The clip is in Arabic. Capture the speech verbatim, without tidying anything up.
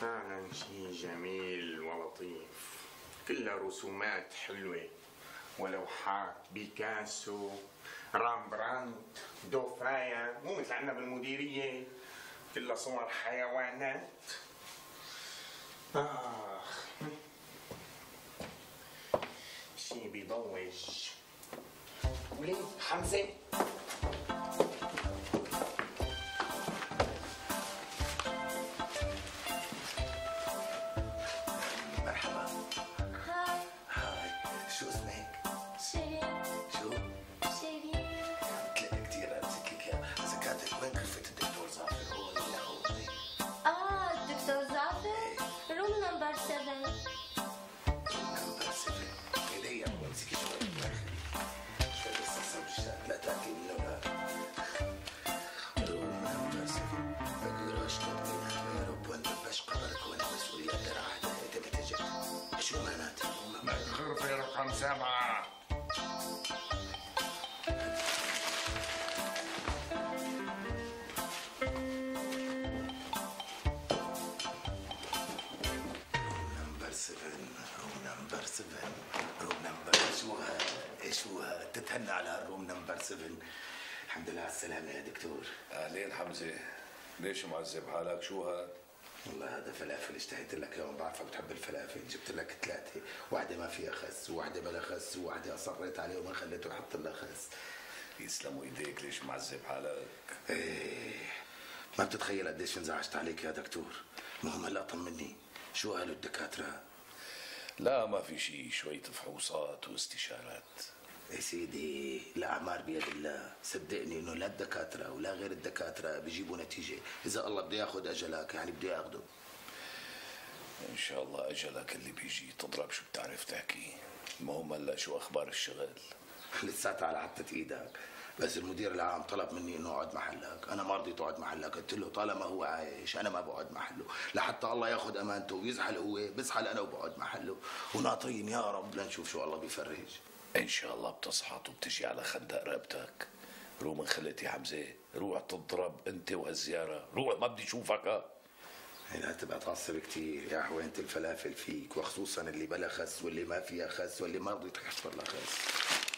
فعلا شيء جميل ولطيف، كلها رسومات حلوة ولوحات بيكاسو، رامبراند، دوفايا، مو مثل عنا بالمديرية كلها صور حيوانات. آخ شيء بيضوج. وليه حمزة؟ مرحبا. هاي. هاي، شو اسمك؟ شيرين. شو؟ شيرين. قلت كثير امسك لك اياها، اذا كانت وين غرفة الدكتور ظافر؟ هون ولا هون؟ اه الدكتور زعفر؟ روم نمبر سبعة. نمبر سبعة. ايدي امسكي شوي الله يخليك. شوي بس السندوتشات لا تاكلي من الاولاد. روم نمبر سبعة. بقول اشطب منك يا رب وانت قدرك وانا مسؤولية درعها تبي تجي. شو معناتها روم نمبر؟ غرفة رقم سبعة. روم نمبر سبعة. روم نمبر شو ها شو ها تتهنى على هالروم نمبر سبعة. الحمد لله على السلامة يا دكتور. اهلين حمزة، ليش معذب حالك؟ شو هاد؟ والله هذا فلافل اشتهيت لك اليوم، بعرفك بتحب الفلافل، جبت لك ثلاثة، واحدة ما فيها خس، وواحدة بلا خس، وواحدة أصريت عليه وما خليته يحط لها خس. يسلموا ايديك، ليش معذب حالك؟ ايه ما بتتخيل قديش انزعجت عليك يا دكتور. المهم هلا طمني، شو قالوا الدكاترة؟ لا ما في شيء، شوية فحوصات واستشارات. يا سيدي الأعمار بيد الله، صدقني إنه لا الدكاترة ولا غير الدكاترة بيجيبوا نتيجة، إذا الله بده ياخذ أجلك يعني بده ياخذه. إن شاء الله أجلك اللي بيجي تضرب شو بتعرف تحكي. المهم هلا شو أخبار الشغل؟ لساتها على حطة إيدك، بس المدير العام طلب مني إنه أقعد محلك، أنا ما رضيت أقعد محلك، قلت له طالما هو عايش أنا ما بقعد محله، لحتى الله ياخذ أمانته ويزحل هو، بزحل أنا وبقعد محله، وناطرين يا رب لنشوف شو الله بيفرج. إن شاء الله بتصحط وبتجي على خندق رقبتك. روح من خلقتي حمزة، روح تضرب أنت وهالزيارة، روح ما بدي أشوفك. لا تبقى تعصب كتير يا حوينة الفلافل فيك، وخصوصا اللي بلا خس واللي ما فيها خس واللي ما رضيت تحصل لها خس.